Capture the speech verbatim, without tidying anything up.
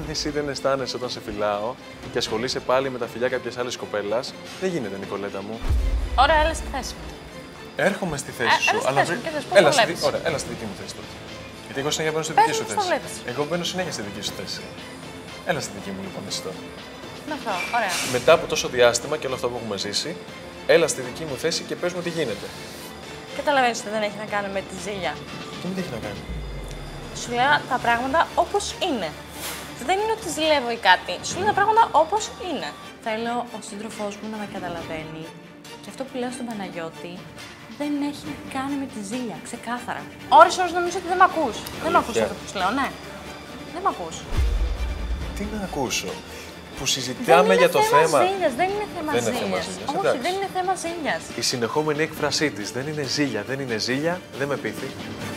αν εσύ δεν αισθάνεσαι όταν σε φυλάω και ασχολείσαι πάλι με τα φιλιά κάποιας άλλης κοπέλας, δεν γίνεται, Νικολέτα μου. Ωραία, έλα στη θέση μου. Έρχομαι στη θέση Ε, σου, έλα στη αλλά θέση μου και θες πώς έλα, το στη... βλέπεις. Ωραία, έλα στη δική μου θέση τότε. Γιατί εγώ συνέχεια μπαίνω στη Πες δική σου μου πώς το θέση. βλέπεις. Εγώ μπαίνω συνέχεια στη δική σου θέση. Έλα στη δική μου λοιπόν εσύ τώρα. Είναι αυτό, ωραία. Μετά από τόσο διάστημα και όλο αυτό που έχουμε ζήσει, έλα στη δική μου θέση και πες μου τι γίνεται. Καταλαβαίνεις ότι δεν έχει να κάνει με τη ζήλια. Τι με τι έχει να κάνει. Σου λέω τα πράγματα όπως είναι. Δεν είναι ότι ζηλεύω ή κάτι. Σου λέω τα πράγματα όπως είναι. Θέλω ο σύντροφός μου να με καταλαβαίνει. Και αυτό που λέω στον Παναγιώτη δεν έχει να κάνει με τη ζήλια, ξεκάθαρα. Ώρες ώρες νομίζω ότι δεν με ακούς. Δεν με ακούς αυτό που σου λέω, ναι. Δεν με ακούς. Τι να ακούσω. Που συζητάμε για το θέμα. θέμα ζήλιας, δεν είναι θέμα Δεν είναι θέμα ζήλιας. ζήλιας, Όχι, εντάξει. δεν είναι θέμα ζήλιας. Η συνεχόμενη έκφρασή της δεν είναι ζήλια, δεν είναι ζήλια, δεν με πείθει.